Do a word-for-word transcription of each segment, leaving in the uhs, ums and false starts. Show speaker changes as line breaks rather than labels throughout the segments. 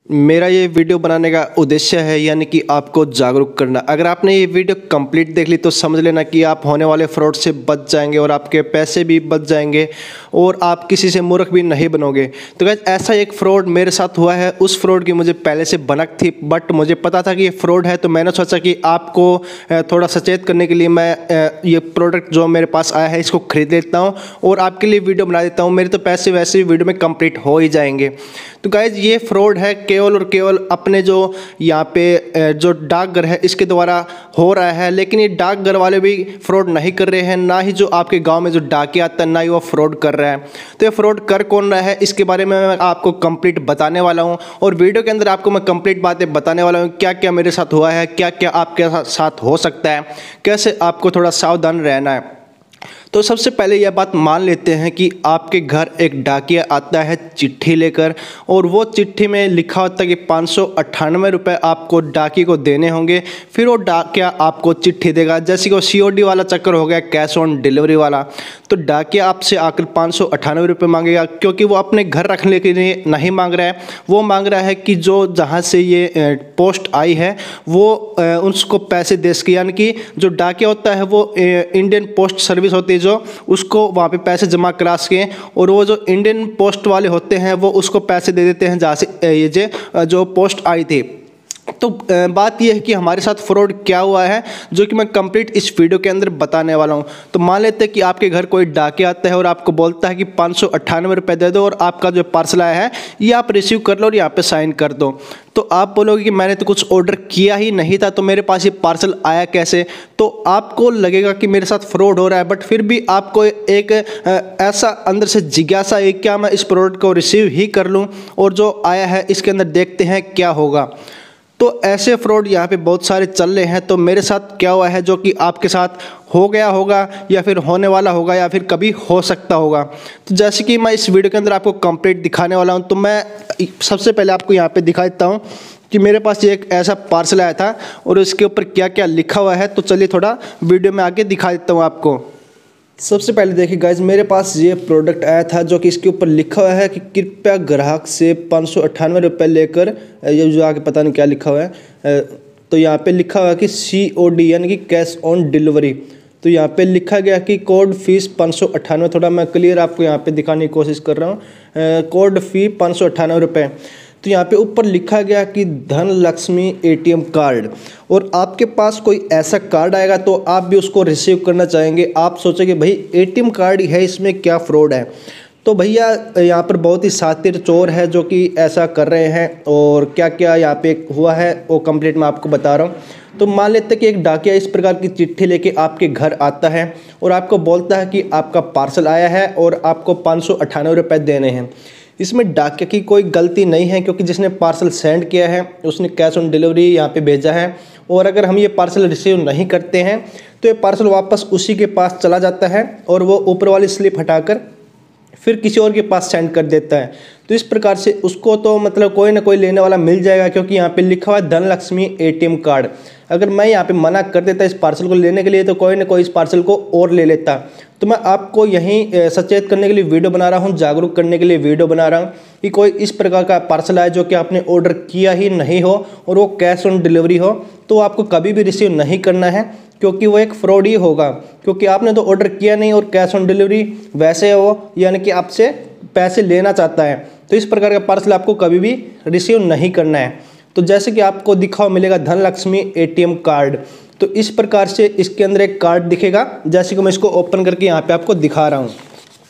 मेरा ये वीडियो बनाने का उद्देश्य है यानी कि आपको जागरूक करना। अगर आपने ये वीडियो कंप्लीट देख ली तो समझ लेना कि आप होने वाले फ्रॉड से बच जाएंगे और आपके पैसे भी बच जाएंगे और आप किसी से मूर्ख भी नहीं बनोगे। तो गाइस ऐसा एक फ्रॉड मेरे साथ हुआ है। उस फ्रॉड की मुझे पहले से भनक थी, बट मुझे पता था कि ये फ्रॉड है, तो मैंने सोचा कि आपको थोड़ा सचेत करने के लिए मैं ये प्रोडक्ट जो मेरे पास आया है इसको खरीद लेता हूँ और आपके लिए वीडियो बना देता हूँ। मेरे तो पैसे वैसे भी वीडियो में कंप्लीट हो ही जाएंगे। तो गाइस ये फ्रॉड है केवल और केवल अपने जो यहाँ पे जो डाकघर है इसके द्वारा हो रहा है, लेकिन ये डाकघर वाले भी फ्रॉड नहीं कर रहे हैं, ना ही जो आपके गांव में जो डाकिया आता है ना ही वो फ्रॉड कर रहा है। तो ये फ्रॉड कर कौन रहा है इसके बारे में मैं आपको कंप्लीट बताने वाला हूँ और वीडियो के अंदर आपको मैं कंप्लीट बातें बताने वाला हूँ, क्या क्या मेरे साथ हुआ है, क्या क्या आपके साथ हो सकता है, कैसे आपको थोड़ा सावधान रहना है। तो सबसे पहले यह बात मान लेते हैं कि आपके घर एक डाकिया आता है चिट्ठी लेकर और वो चिट्ठी में लिखा होता है कि पाँच सौ अट्ठानवे रुपये आपको डाकिए को देने होंगे। फिर वो डाकिया आपको चिट्ठी देगा, जैसे कि वो सी ओ डी वाला चक्कर हो गया, कैश ऑन डिलीवरी वाला। तो डाकिया आपसे आकर पाँच सौ अट्ठानवे रुपये मांगेगा, क्योंकि वो अपने घर रखने के लिए नहीं मांग रहा है, वो मांग रहा है कि जो जहाँ से ये पोस्ट आई है वो उसको पैसे दे सके। यानी कि जो डाकिया होता है वो इंडियन पोस्ट सर्विस होती है जो उसको वहाँ पे पैसे जमा करा सके, और वो जो इंडियन पोस्ट वाले होते हैं वो उसको पैसे दे देते हैं जहाँ से ये जो जो पोस्ट आई थी। तो बात यह है कि हमारे साथ फ्रॉड क्या हुआ है जो कि मैं कंप्लीट इस वीडियो के अंदर बताने वाला हूं। तो मान लेते हैं कि आपके घर कोई डाकिया आता है और आपको बोलता है कि पाँच सौ अट्ठानवे रुपये दे दो और आपका जो पार्सल आया है ये आप रिसीव कर लो और यहाँ पे साइन कर दो। तो आप बोलोगे कि मैंने तो कुछ ऑर्डर किया ही नहीं था, तो मेरे पास ये पार्सल आया कैसे? तो आपको लगेगा कि मेरे साथ फ्रॉड हो रहा है, बट फिर भी आपको एक ऐसा अंदर से जिज्ञासा है, क्या मैं इस प्रोडक्ट को रिसीव ही कर लूँ और जो आया है इसके अंदर देखते हैं क्या होगा। तो ऐसे फ्रॉड यहाँ पे बहुत सारे चल रहे हैं। तो मेरे साथ क्या हुआ है जो कि आपके साथ हो गया होगा या फिर होने वाला होगा या फिर कभी हो सकता होगा। तो जैसे कि मैं इस वीडियो के अंदर आपको कंप्लीट दिखाने वाला हूँ, तो मैं सबसे पहले आपको यहाँ पे दिखा देता हूँ कि मेरे पास एक ऐसा पार्सल आया था और उसके ऊपर क्या क्या लिखा हुआ है। तो चलिए थोड़ा वीडियो में आके दिखा देता हूँ आपको। सबसे पहले देखिए गाइज, मेरे पास ये प्रोडक्ट आया था जो कि इसके ऊपर लिखा हुआ है कि कृपया ग्राहक से पाँच सौ अट्ठानवे रुपये लेकर, ये जो आगे पता नहीं क्या लिखा हुआ है। तो यहाँ पे लिखा हुआ है कि सी ओ डी यानी कि कैश ऑन डिलीवरी। तो यहाँ पे लिखा गया कि कोड फीस पाँच सौ अट्ठानवे। थोड़ा मैं क्लियर आपको यहाँ पे दिखाने की कोशिश कर रहा हूँ। कोड फी पाँच सौ अट्ठानवे रुपये। तो यहाँ पे ऊपर लिखा गया कि Dhan Lakshmi A T M card, और आपके पास कोई ऐसा कार्ड आएगा तो आप भी उसको रिसीव करना चाहेंगे। आप सोचेंगे भाई ए टी एम कार्ड ही है, इसमें क्या फ्रॉड है? तो भैया यहाँ पर बहुत ही शातिर चोर है जो कि ऐसा कर रहे हैं, और क्या क्या यहाँ पे हुआ है वो कंप्लीट मैं आपको बता रहा हूँ। तो मान लेते हैं कि एक डाकिया इस प्रकार की चिट्ठी लेके आपके घर आता है और आपको बोलता है कि आपका पार्सल आया है और आपको पाँच सौ अट्ठानवे रुपये देने हैं। इसमें डाकिया की कोई गलती नहीं है, क्योंकि जिसने पार्सल सेंड किया है उसने कैश ऑन डिलीवरी यहाँ पे भेजा है, और अगर हम ये पार्सल रिसीव नहीं करते हैं तो ये पार्सल वापस उसी के पास चला जाता है और वो ऊपर वाली स्लिप हटाकर फिर किसी और के पास सेंड कर देता है। तो इस प्रकार से उसको तो मतलब कोई ना कोई लेने वाला मिल जाएगा, क्योंकि यहाँ पे लिखा हुआ है Dhan Lakshmi A T M card. अगर मैं यहाँ पे मना कर देता इस पार्सल को लेने के लिए तो कोई ना कोई इस पार्सल को और ले लेता। तो मैं आपको यहीं सचेत करने के लिए वीडियो बना रहा हूँ, जागरूक करने के लिए वीडियो बना रहा हूँ कि कोई इस प्रकार का पार्सल आए जो कि आपने ऑर्डर किया ही नहीं हो और वो कैश ऑन डिलीवरी हो, तो आपको कभी भी रिसीव नहीं करना है, क्योंकि वो एक फ्रॉड ही होगा। क्योंकि आपने तो ऑर्डर किया नहीं और कैश ऑन डिलीवरी वैसे हो, यानी कि आपसे पैसे लेना चाहता है। तो इस प्रकार का पार्सल आपको कभी भी रिसीव नहीं करना है। तो जैसे कि आपको दिखा मिलेगा Dhan Lakshmi A T M card, तो इस प्रकार से इसके अंदर एक कार्ड दिखेगा, जैसे कि मैं इसको ओपन करके यहाँ पे आपको दिखा रहा हूँ।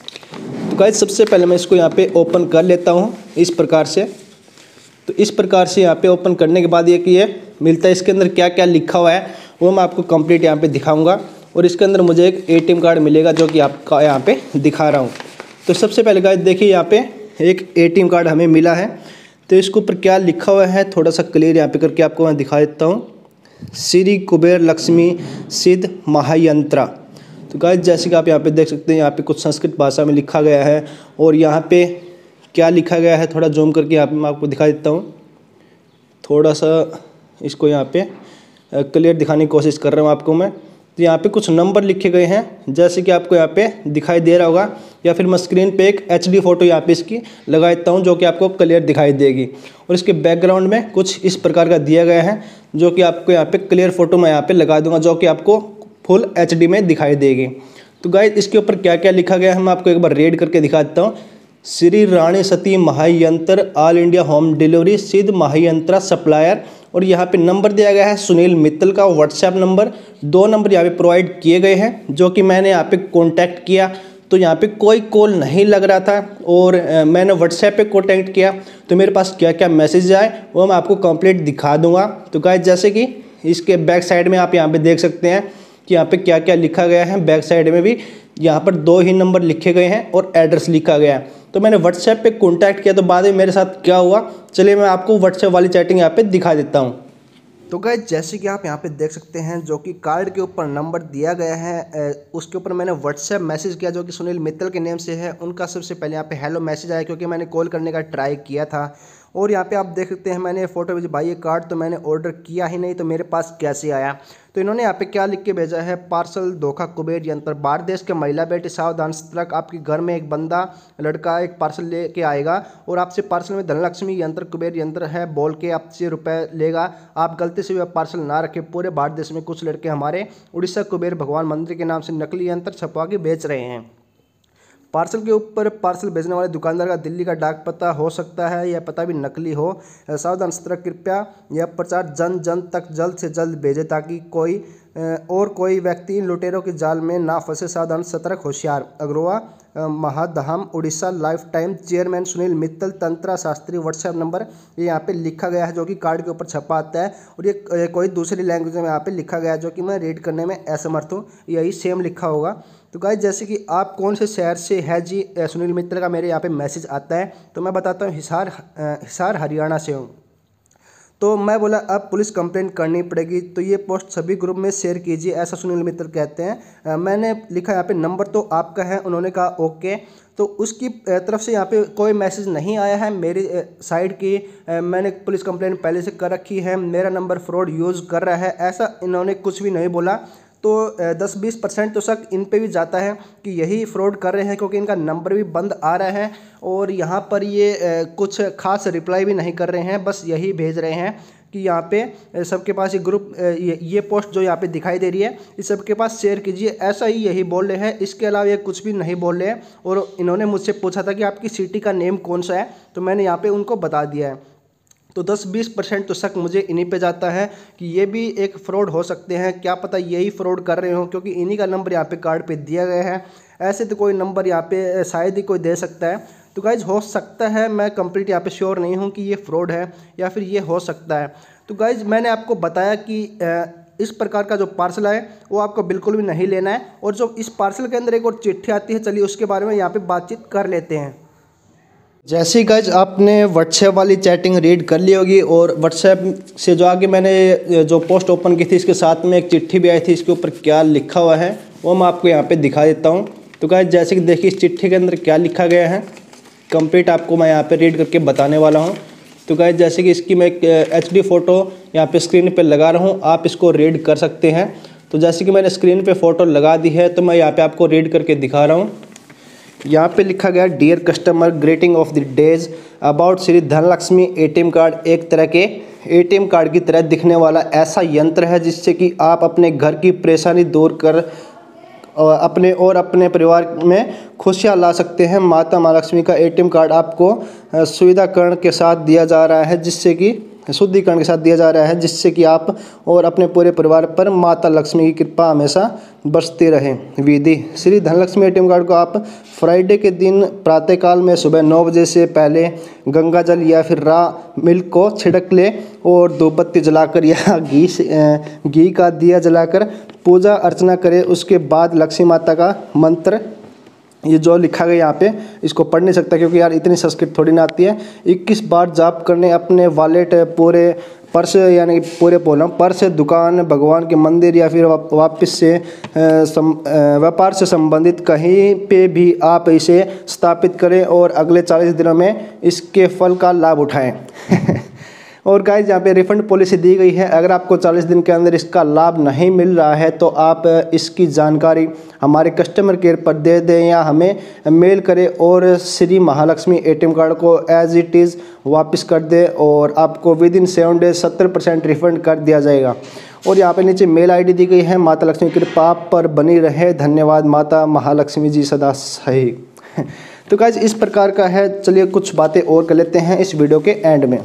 तो गाइस सबसे पहले मैं इसको यहाँ पे ओपन कर लेता हूँ इस प्रकार से। तो इस प्रकार से यहाँ पे ओपन करने के बाद ये कि ये मिलता है, इसके अंदर क्या क्या लिखा हुआ है वो मैं आपको कंप्लीट यहाँ पे दिखाऊंगा, और इसके अंदर मुझे एक ए टी एम कार्ड मिलेगा जो कि आपका यहाँ पे दिखा रहा हूँ। तो सबसे पहले गाइस देखिए यहाँ पे एक ए टी एम कार्ड हमें मिला है। तो इसके ऊपर क्या लिखा हुआ है थोड़ा सा क्लियर यहाँ पे करके आपको मैं दिखा देता हूँ। श्री कुबेर लक्ष्मी सिद्ध महायंत्रा। तो गाइस जैसे कि आप यहाँ पे देख सकते हैं, यहाँ पे कुछ संस्कृत भाषा में लिखा गया है, और यहाँ पे क्या लिखा गया है थोड़ा जूम करके यहाँ पे मैं आपको दिखा देता हूँ। थोड़ा सा इसको यहाँ पे क्लियर दिखाने की कोशिश कर रहा हूँ आपको मैं। तो यहाँ पे कुछ नंबर लिखे गए हैं, जैसे कि आपको यहाँ पे दिखाई दे रहा होगा, या फिर मैं स्क्रीन पे एक एच डी फोटो यहाँ पे इसकी लगा देता हूँ जो कि आपको क्लियर दिखाई देगी। और इसके बैकग्राउंड में कुछ इस प्रकार का दिया गया है जो कि आपको यहाँ पे क्लियर फोटो मैं यहाँ पे लगा दूंगा, जो कि आपको फुल एच डी में दिखाई देगी। तो गाइस इसके ऊपर क्या क्या लिखा गया है मैं आपको एक बार रीड करके दिखा देता हूँ। Shri Rani Sati Mahayantra all India home delivery सिद्ध महायंत्रा सप्लायर। और यहाँ पे नंबर दिया गया है सुनील मित्तल का व्हाट्सएप नंबर। दो नंबर यहाँ पे प्रोवाइड किए गए हैं जो कि मैंने यहाँ पे कांटेक्ट किया, तो यहाँ पे कोई कॉल नहीं लग रहा था और आ, मैंने व्हाट्सएप पे कांटेक्ट किया तो मेरे पास क्या क्या मैसेज आए वो मैं आपको कंप्लीट दिखा दूंगा। तो गाइस जैसे कि इसके बैक साइड में आप यहाँ पे देख सकते हैं कि यहाँ पे क्या क्या लिखा गया है। बैक साइड में भी यहाँ पर दो ही नंबर लिखे गए हैं और एड्रेस लिखा गया है। तो मैंने व्हाट्सएप पे कांटेक्ट किया, तो बाद में मेरे साथ क्या हुआ चलिए मैं आपको व्हाट्सएप वाली चैटिंग यहाँ पे दिखा देता हूँ। तो गाइस जैसे कि आप यहाँ पे देख सकते हैं जो कि कार्ड के ऊपर नंबर दिया गया है, उसके ऊपर मैंने व्हाट्सएप मैसेज किया जो कि सुनील मित्तल के नेम से है। उनका सबसे पहले यहाँ पे हेलो मैसेज आया क्योंकि मैंने कॉल करने का ट्राई किया था। और यहाँ पे आप देख सकते हैं मैंने फ़ोटो भेजी, भाई ये कार्ड तो मैंने ऑर्डर किया ही नहीं तो मेरे पास कैसे आया। तो इन्होंने यहाँ पे क्या लिख के भेजा है, पार्सल धोखा कुबेर यंत्र। बाहर देश के महिला बेटी सावधान सतर्क, आपके घर में एक बंदा लड़का एक पार्सल लेके आएगा और आपसे पार्सल में धनलक्ष्मी यंत्र कुबेर यंत्र है बोल के आपसे रुपए लेगा। आप गलती से भी पार्सल ना रखें। पूरे भारत देश में कुछ लड़के हमारे उड़ीसा कुबेर भगवान मंदिर के नाम से नकली यंत्र छपवा के बेच रहे हैं। पार्सल के ऊपर पार्सल भेजने वाले दुकानदार का दिल्ली का डाक पता हो सकता है, यह पता भी नकली हो। सावधान सतर्क, कृपया यह प्रचार जन जन तक जल्द से जल्द भेजें ताकि कोई और कोई व्यक्ति इन लुटेरों के जाल में ना फंसे। सावधान सतर्क होशियार। अग्रवा महाधाम Orissa life time chairman Sunil Mittal तंत्रा शास्त्री। व्हाट्सएप नंबर ये यहाँ पे लिखा गया है जो कि कार्ड के ऊपर छपा आता है और ये कोई दूसरी लैंग्वेज में यहाँ पे लिखा गया है जो कि मैं रीड करने में असमर्थ हूँ, यही सेम लिखा होगा। तो गाइस जैसे कि आप कौन से शहर से है जी सुनील मित्तल का मेरे यहाँ पे मैसेज आता है, तो मैं बताता हूँ हिसार हिसार हरियाणा से हूँ। तो मैं बोला अब पुलिस कंप्लेंट करनी पड़ेगी, तो ये पोस्ट सभी ग्रुप में शेयर कीजिए, ऐसा सुनील मित्तल कहते हैं। मैंने लिखा यहाँ पे नंबर तो आपका है, उन्होंने कहा ओके। तो उसकी तरफ से यहाँ पे कोई मैसेज नहीं आया है मेरी साइड की। मैंने पुलिस कंप्लेंट पहले से कर रखी है, मेरा नंबर फ्रॉड यूज़ कर रहा है, ऐसा इन्होंने कुछ भी नहीं बोला। तो दस बीस परसेंट तो शक इन पे भी जाता है कि यही फ्रॉड कर रहे हैं क्योंकि इनका नंबर भी बंद आ रहा है और यहाँ पर ये कुछ खास रिप्लाई भी नहीं कर रहे हैं, बस यही भेज रहे हैं कि यहाँ पे सबके पास ये ग्रुप ये, ये पोस्ट जो यहाँ पे दिखाई दे रही है इस सबके पास शेयर कीजिए, ऐसा ही यही बोल रहे हैं। इसके अलावा ये कुछ भी नहीं बोल रहे हैं। और इन्होंने मुझसे पूछा था कि आपकी सिटी का नेम कौन सा है, तो मैंने यहाँ पे उनको बता दिया है। तो दस बीस परसेंट तो शक मुझे इन्हीं पे जाता है कि ये भी एक फ़्रॉड हो सकते हैं, क्या पता यही फ़्रॉड कर रहे हो क्योंकि इन्हीं का नंबर यहाँ पे कार्ड पे दिया गया है। ऐसे तो कोई नंबर यहाँ पे शायद ही कोई दे सकता है। तो गाइज हो सकता है, मैं कंप्लीट यहाँ पे श्योर नहीं हूँ कि ये फ्रॉड है या फिर ये हो सकता है। तो गाइज मैंने आपको बताया कि इस प्रकार का जो पार्सल है वो आपको बिल्कुल भी नहीं लेना है। और जो इस पार्सल के अंदर एक और चिट्ठी आती है, चलिए उसके बारे में यहाँ पर बातचीत कर लेते हैं। जैसे ही गाइज आपने व्हाट्सएप वाली चैटिंग रीड कर ली होगी और व्हाट्सएप से जो आगे मैंने जो पोस्ट ओपन की थी इसके साथ में एक चिट्ठी भी आई थी, इसके ऊपर क्या लिखा हुआ है वो मैं आपको यहाँ पे दिखा देता हूँ। तो गाइज जैसे कि देखिए इस चिट्ठी के अंदर क्या लिखा गया है कंप्लीट आपको मैं यहाँ पे रीड करके बताने वाला हूँ। तो गाइज जैसे कि इसकी मैं एक एच डी फ़ोटो यहाँ पे स्क्रीन पर लगा रहा हूँ, आप इसको रीड कर सकते हैं। तो जैसे कि मैंने स्क्रीन पर फ़ोटो लगा दी है तो मैं यहाँ पर आपको रीड करके दिखा रहा हूँ। यहाँ पे लिखा गया dear customer greeting of the days about Shri Dhanlakshmi ATM card. एक तरह के एटीएम कार्ड की तरह दिखने वाला ऐसा यंत्र है जिससे कि आप अपने घर की परेशानी दूर कर अपने और अपने परिवार में खुशियाँ ला सकते हैं। माता महालक्ष्मी का एटीएम कार्ड आपको सुविधाकरण के साथ दिया जा रहा है जिससे कि शुद्धिकरण के साथ दिया जा रहा है जिससे कि आप और अपने पूरे परिवार पर माता लक्ष्मी की कृपा हमेशा बरसती रहे। विधि श्री धनलक्ष्मी एटीएम कार्ड को आप फ्राइडे के दिन प्रातःकाल में सुबह नौ बजे से पहले गंगा जल या फिर रा मिल्क को छिड़क ले और धूप बत्ती जलाकर या घी घी का दिया जलाकर पूजा अर्चना करें। उसके बाद लक्ष्मी माता का मंत्र, ये जो लिखा गया यहाँ पे इसको पढ़ नहीं सकता क्योंकि यार इतनी संस्कृत थोड़ी ना आती है। इक्कीस बार जाप करने अपने वॉलेट पूरे पर्स यानी पूरे बोला पर्स दुकान भगवान के मंदिर या फिर वापस से व्यापार से संबंधित कहीं पे भी आप इसे स्थापित करें और अगले चालीस दिनों में इसके फल का लाभ उठाएं। और गाइज यहाँ पे रिफंड पॉलिसी दी गई है। अगर आपको चालीस दिन के अंदर इसका लाभ नहीं मिल रहा है तो आप इसकी जानकारी हमारे कस्टमर केयर पर दे दें या हमें मेल करें और श्री महालक्ष्मी एटीएम कार्ड को एज इट इज़ वापस कर दें और आपको विद इन सेवन डेज सत्तर परसेंट रिफंड कर दिया जाएगा। और यहाँ पे नीचे मेल आईडी दी गई है। माता लक्ष्मी की कृपा आप पर बनी रहे। धन्यवाद माता महालक्ष्मी जी सदा सही। तो गाइज इस प्रकार का है। चलिए कुछ बातें और कर लेते हैं इस वीडियो के एंड में।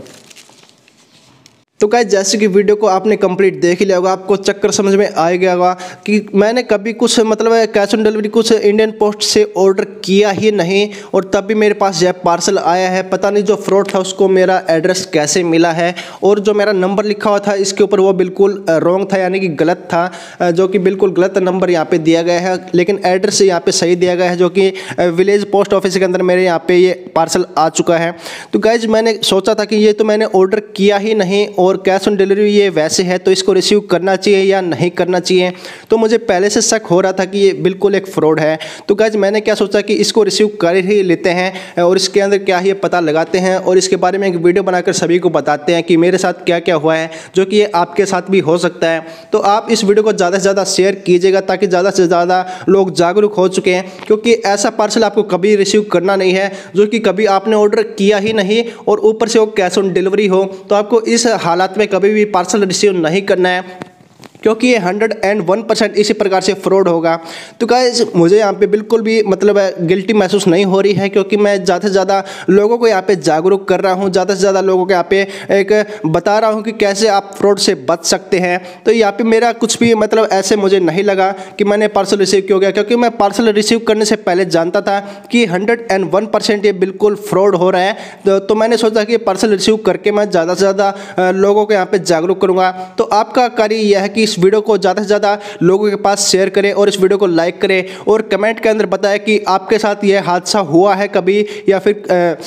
तो गाइस जैसे कि वीडियो को आपने कंप्लीट देख ही लिया होगा, आपको चक्कर समझ में आ गया होगा कि मैंने कभी कुछ मतलब कैश ऑन डिलीवरी कुछ इंडियन पोस्ट से ऑर्डर किया ही नहीं और तब भी मेरे पास यह पार्सल आया है। पता नहीं जो फ्रॉड था उसको मेरा एड्रेस कैसे मिला है और जो मेरा नंबर लिखा हुआ था इसके ऊपर वो बिल्कुल रॉन्ग था, यानी कि गलत था, जो कि बिल्कुल गलत नंबर यहाँ पे दिया गया है। लेकिन एड्रेस यहाँ पे सही दिया गया है, जो कि विलेज पोस्ट ऑफिस के अंदर मेरे यहाँ पे ये पार्सल आ चुका है। तो गाइज मैंने सोचा था कि ये तो मैंने ऑर्डर किया ही नहीं और कैश ऑन डिलीवरी ये वैसे है तो इसको रिसीव करना चाहिए या नहीं करना चाहिए। तो मुझे पहले से शक हो रहा था कि ये बिल्कुल एक फ्रॉड है। तो गाइज मैंने क्या सोचा कि इसको रिसीव कर ही लेते हैं और इसके अंदर क्या है ये पता लगाते हैं और इसके बारे में एक वीडियो बनाकर सभी को बताते हैं कि मेरे साथ क्या क्या हुआ है, जो कि ये आपके साथ भी हो सकता है। तो आप इस वीडियो को ज़्यादा से ज़्यादा शेयर कीजिएगा ताकि ज़्यादा से ज़्यादा लोग जागरूक हो चुके हैं, क्योंकि ऐसा पार्सल आपको कभी रिसीव करना नहीं है जो कि कभी आपने ऑर्डर किया ही नहीं और ऊपर से वो कैश ऑन डिलीवरी हो। तो आपको इस हालात में कभी भी पार्सल रिसीव नहीं करना है, क्योंकि ये हंड्रेड एंड वन परसेंट इसी प्रकार से फ्रॉड होगा। तो गाइस मुझे यहाँ पे बिल्कुल भी मतलब गिल्टी महसूस नहीं हो रही है, क्योंकि मैं ज़्यादा से ज़्यादा लोगों को यहाँ पे जागरूक कर रहा हूँ, ज़्यादा से ज़्यादा लोगों को यहाँ पे एक बता रहा हूँ कि कैसे आप फ्रॉड से बच सकते हैं। तो यहाँ पे मेरा कुछ भी मतलब ऐसे मुझे नहीं लगा कि मैंने पार्सल रिसीव किया गया, क्योंकि मैं पार्सल रिसीव करने से पहले जानता था कि हंड्रेड एंड वन परसेंट ये बिल्कुल फ्रॉड हो रहा है। तो, तो मैंने सोचा कि पार्सल रिसीव करके मैं ज़्यादा से ज़्यादा लोगों को यहाँ पे जागरूक करूँगा। तो आपका कार्य यह है कि इस वीडियो को ज़्यादा से ज़्यादा लोगों के पास शेयर करें और इस वीडियो को लाइक करें और कमेंट के अंदर बताएं कि आपके साथ यह हादसा हुआ है कभी या फिर आ,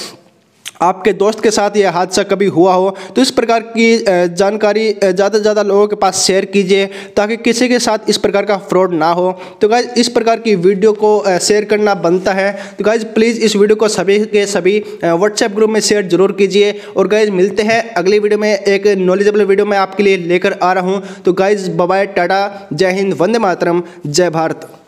आपके दोस्त के साथ यह हादसा कभी हुआ हो। तो इस प्रकार की जानकारी ज़्यादा से ज़्यादा लोगों के पास शेयर कीजिए ताकि किसी के साथ इस प्रकार का फ्रॉड ना हो। तो गाइज इस प्रकार की वीडियो को शेयर करना बनता है। तो गाइज प्लीज़ इस वीडियो को सभी के सभी व्हाट्सएप ग्रुप में शेयर जरूर कीजिए। और गाइज मिलते हैं अगली वीडियो में, एक नॉलेजेबल वीडियो मैं आपके लिए लेकर आ रहा हूँ। तो गाइज बाय बाय, टाटा, जय हिंद, वंदे मातरम, जय भारत।